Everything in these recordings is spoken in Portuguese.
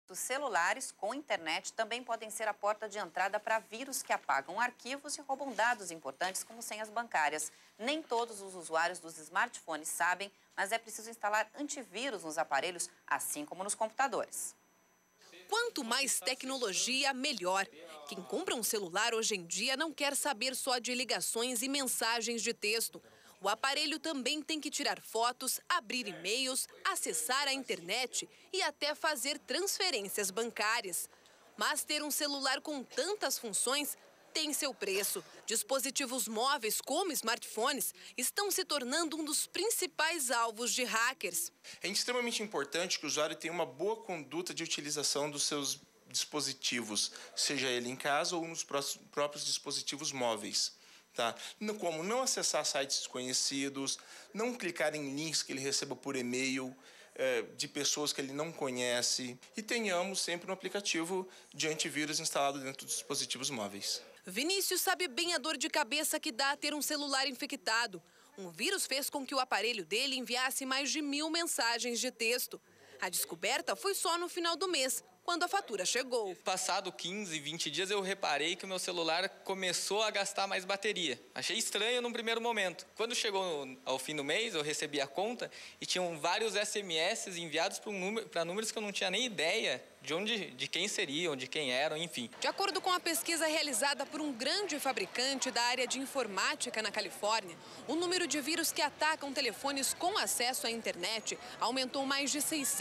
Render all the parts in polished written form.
Os celulares com internet também podem ser a porta de entrada para vírus que apagam arquivos e roubam dados importantes como senhas bancárias. Nem todos os usuários dos smartphones sabem, mas é preciso instalar antivírus nos aparelhos, assim como nos computadores. Quanto mais tecnologia, melhor. Quem compra um celular hoje em dia não quer saber só de ligações e mensagens de texto. O aparelho também tem que tirar fotos, abrir e-mails, acessar a internet e até fazer transferências bancárias. Mas ter um celular com tantas funções tem seu preço. Dispositivos móveis, como smartphones, estão se tornando um dos principais alvos de hackers. É extremamente importante que o usuário tenha uma boa conduta de utilização dos seus dispositivos, seja ele em casa ou nos próprios dispositivos móveis. Tá? Como não acessar sites desconhecidos, não clicar em links que ele receba por e-mail, de pessoas que ele não conhece, e tenhamos sempre um aplicativo de antivírus instalado dentro dos dispositivos móveis. Vinícius sabe bem a dor de cabeça que dá ter um celular infectado. Um vírus fez com que o aparelho dele enviasse mais de 1000 mensagens de texto. A descoberta foi só no final do mês, quando a fatura chegou. Passado 15, 20 dias, eu reparei que o meu celular começou a gastar mais bateria. Achei estranho num primeiro momento. Quando chegou ao fim do mês, eu recebi a conta e tinham vários SMS enviados para números que eu não tinha nem ideia de quem seriam, de quem eram, enfim. De acordo com a pesquisa realizada por um grande fabricante da área de informática na Califórnia, o número de vírus que atacam telefones com acesso à internet aumentou mais de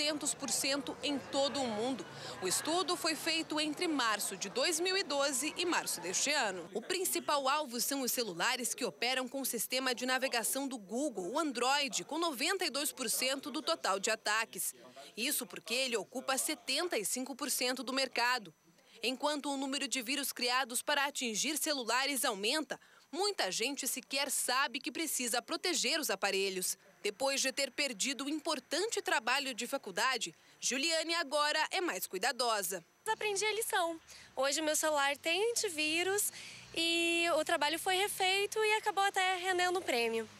600% em todo o mundo. O estudo foi feito entre março de 2012 e março deste ano. O principal alvo são os celulares que operam com o sistema de navegação do Google, o Android, com 92% do total de ataques. Isso porque ele ocupa 75% do mercado. Enquanto o número de vírus criados para atingir celulares aumenta, muita gente sequer sabe que precisa proteger os aparelhos. Depois de ter perdido um importante trabalho de faculdade, Juliane agora é mais cuidadosa. Aprendi a lição. Hoje o meu celular tem antivírus e o trabalho foi refeito e acabou até rendendo um prêmio.